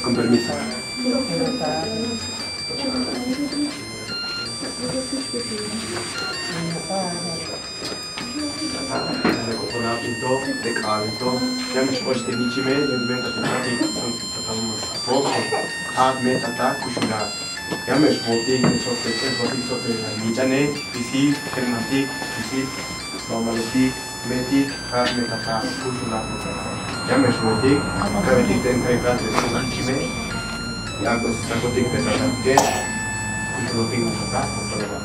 Con permiso. Pinto, de calento, ya me escuché de nichime, yo me meto en la vida, son tratamos rojo, me tata, kushula, ya me escuché de eso de nichane, pisi, kermati, pisi, normality, meti, me tata, kushula, ya me escuché, cada vez que entra en clase de nichime, ya pues saco de que tata, que lo tengo tata, por favor.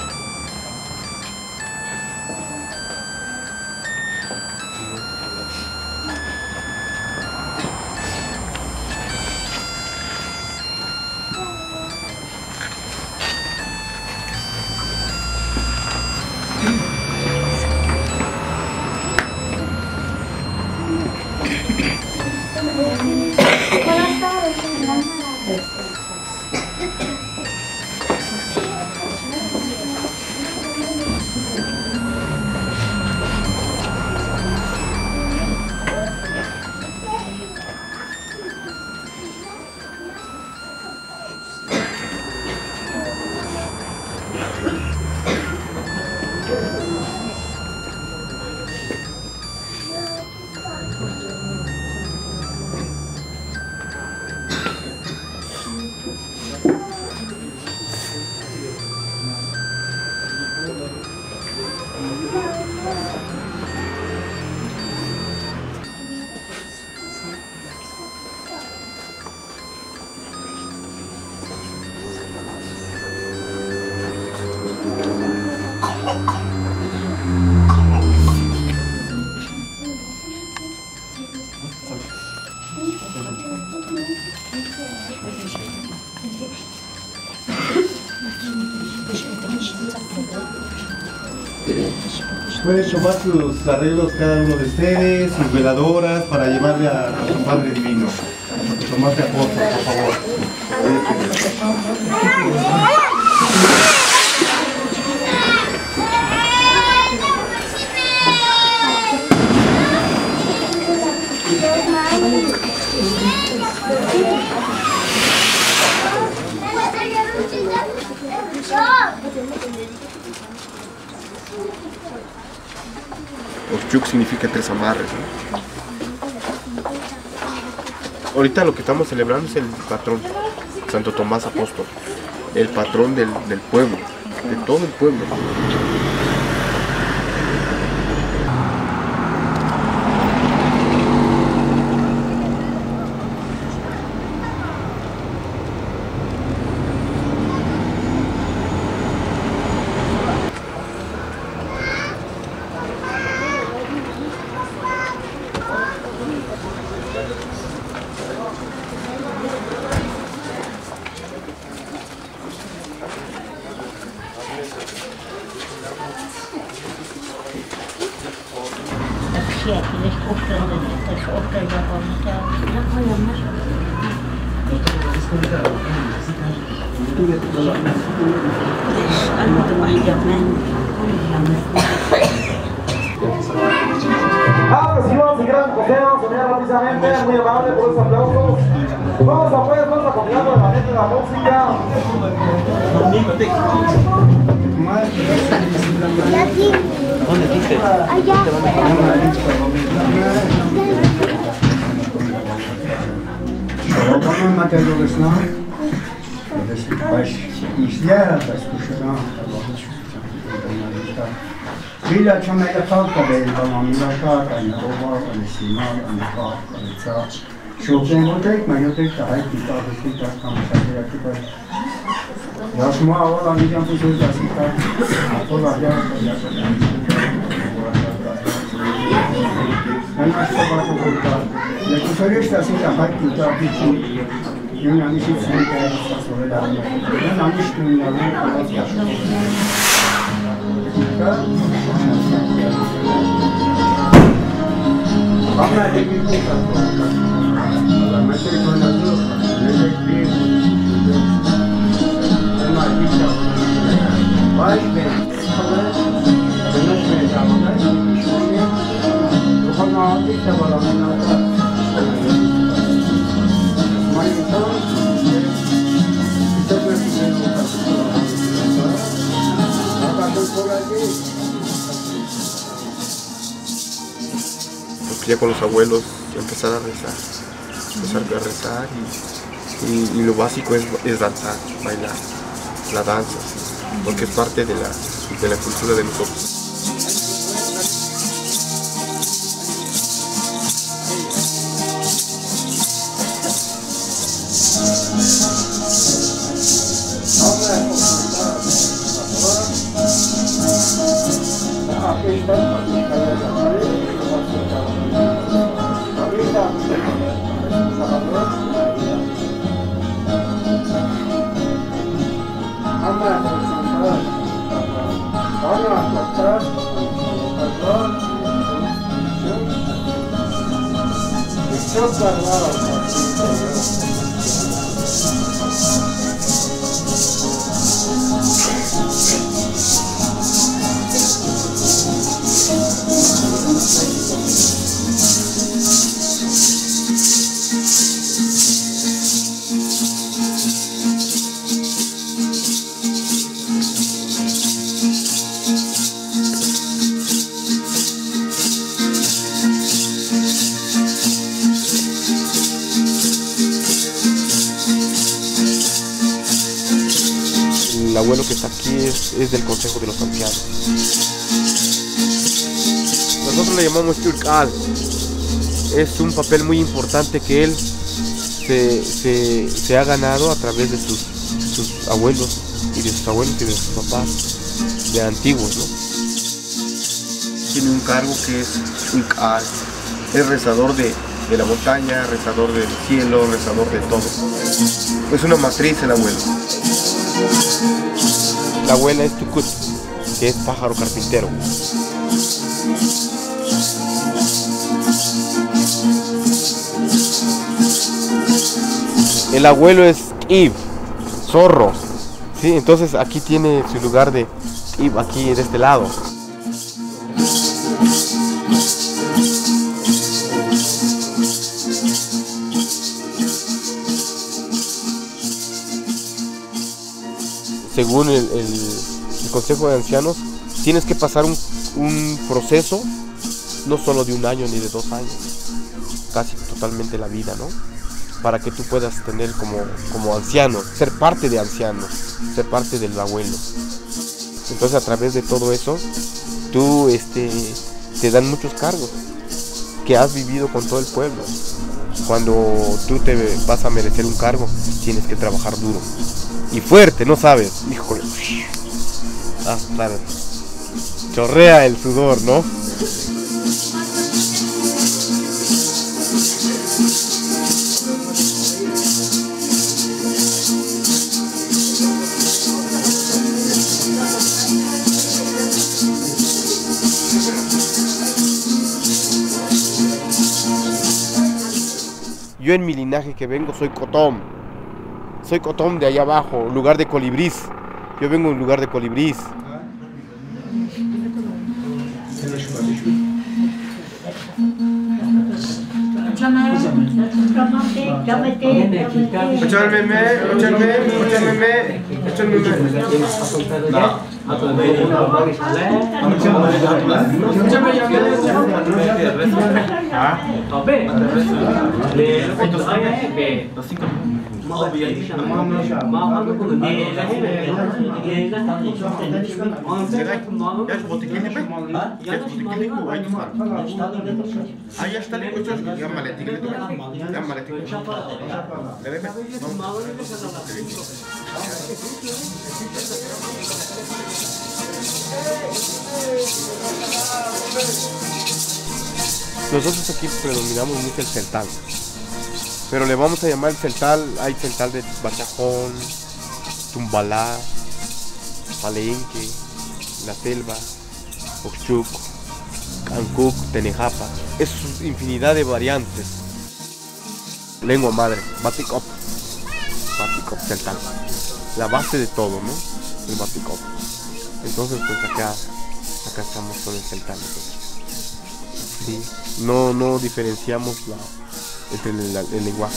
Pueden tomar sus arreglos cada uno de ustedes, sus veladoras para llevarle a su Padre Divino. Tomarse apóstol, por favor. Oshchuk significa tres amarres, ¿no? Ahorita lo que estamos celebrando es el patrón, Santo Tomás Apóstol, el patrón del pueblo, de todo el pueblo. Recibimos el gran José, vamos a venir rápidamente, muy amable por los aplausos. Vamos a continuar con la gente de la música. ¿Dónde dice? Allá. Şalabanın materyalısına baş işler baş kuşuna Bila çamaya kalka bey tamam yaşar ani oba ani simal ani kaf ani ça şoken otek mayotek ta hay kitabı kitap kamışa yapıyor Yaşma ola niyan bu söz asita ola ya Ben aşağı bakıp oldum. Ya kusarıyor işte asita hay kitap için Yung nangis yung kaya sa soledad mo. Yung nangis yung nangis kalas ka. Ang nalagay ko sa alam mo siya ito na ito. Nalagay ko. Ang nakikita ko. Bye, Ben. Pinas mo yung tama ka. Yung nakikita ko lang na ito. May ito. ya con los abuelos empezar a rezar y lo básico es danzar, bailar, la danza, porque es parte de la cultura de nosotros. El abuelo que está aquí es del Consejo de los Ancianos. Nosotros le llamamos Turcal. Es un papel muy importante que él se ha ganado a través de sus abuelos y de sus abuelos y de sus papás de antiguos, ¿no? Tiene un cargo que es Turcal. Es rezador de la montaña, rezador del cielo, rezador de todo. Es una matriz el abuelo. La abuela es Tukut, que es pájaro carpintero. El abuelo es Ib, zorro. ¿Sí? Entonces aquí tiene su lugar de Ib, aquí de este lado. Según el Consejo de Ancianos, tienes que pasar un proceso, no solo de 1 año ni de 2 años, casi totalmente la vida, ¿no? Para que tú puedas tener como anciano, ser parte de ancianos, ser parte del abuelo. Entonces a través de todo eso, tú te dan muchos cargos que has vivido con todo el pueblo. Cuando tú te vas a merecer un cargo, tienes que trabajar duro y fuerte, no sabes, híjole, hasta chorrea el sudor, ¿no? Yo en mi linaje que vengo soy Cotón. Soy Cotón de allá abajo, lugar de colibrís. Yo vengo de un lugar de colibrís. Nosotros aquí predominamos mucho el celtal, pero le vamos a llamar el celtal. Hay celtal de Bachajón, Tumbalá, Palenque, La Selva, Oxchuc, Cancuc, Tenejapa. Es infinidad de variantes. Lengua madre, Baticop, celtal. La base de todo, ¿no? El Baticop. Entonces pues acá estamos con el celtal. Sí. No diferenciamos entre el lenguaje.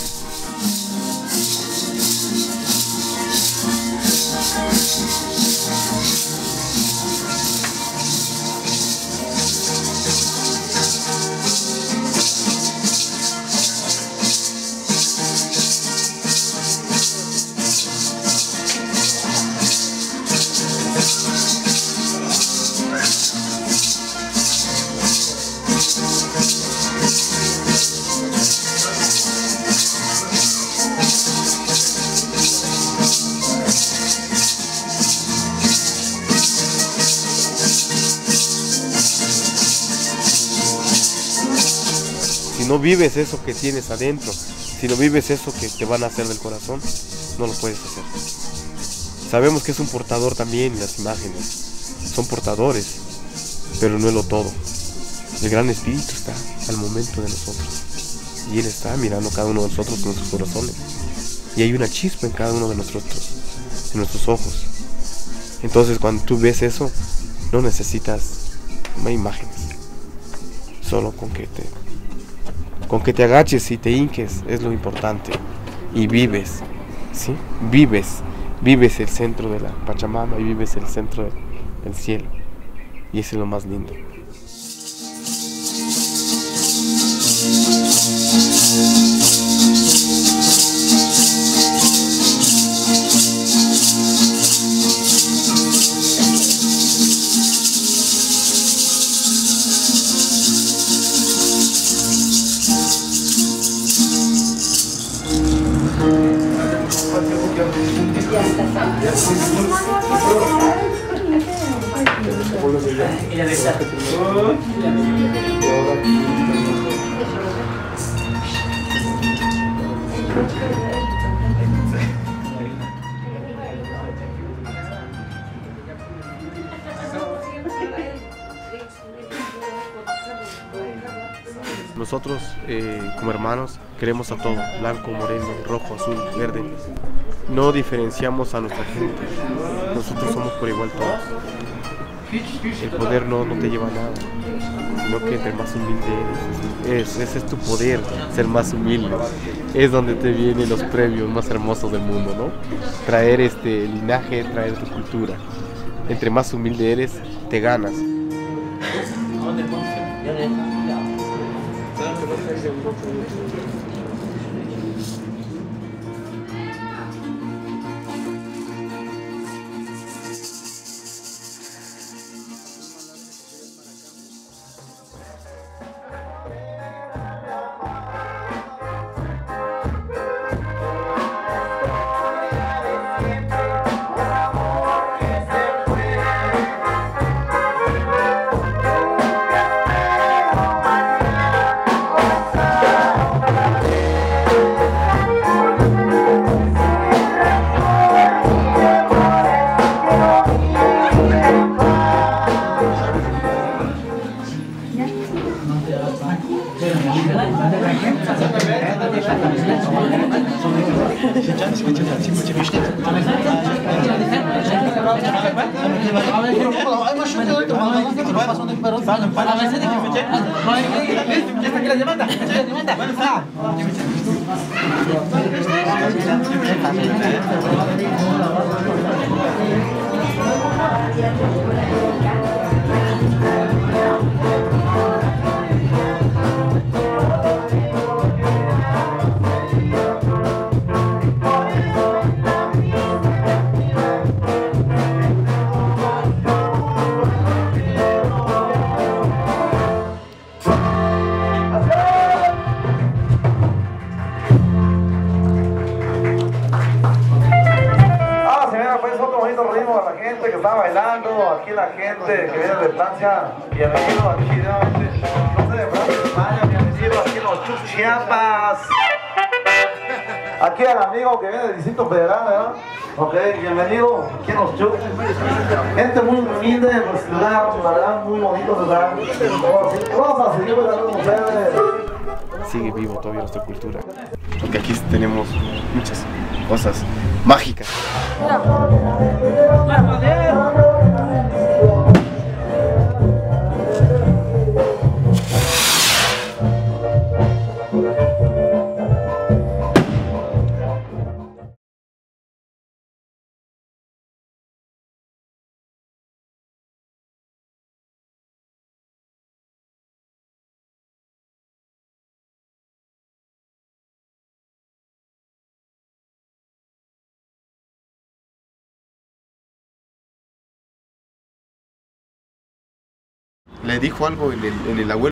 si no vives eso que tienes adentro, si no vives eso que te van a hacer del corazón, no lo puedes hacer. Sabemos que es un portador también las imágenes, son portadores, pero no es lo todo. El gran espíritu está al momento de nosotros y Él está mirando a cada uno de nosotros con nuestros corazones y hay una chispa en cada uno de nuestros ojos. Entonces cuando tú ves eso, no necesitas imágenes, solo con que te agaches y te hinques es lo importante y vives, ¿sí? Vives el centro de la Pachamama y vives el centro del cielo y eso es lo más lindo. Nosotros como hermanos queremos a todo, blanco, moreno, rojo, azul, verde. No diferenciamos a nuestra gente, nosotros somos por igual todos. El poder no te lleva a nada, sino que entre más humilde eres, ese es tu poder, ser más humilde. Es donde te vienen los premios más hermosos del mundo, ¿no? Traer este linaje, traer tu cultura. Entre más humilde eres, te ganas. Aquí la gente que viene de Francia, bienvenido aquí, no sé, de Francia, España, bienvenido aquí en los Chiapas. Aquí al amigo que viene del Distrito Federal, ¿verdad? Ok, bienvenido aquí en los Chups. Gente muy humilde, pues lugar, ¿verdad? Muy bonito lugar. Vamos a seguir con ustedes. Sigue vivo todavía nuestra cultura, porque aquí tenemos muchas cosas mágicas. Le dijo algo en el abuelo.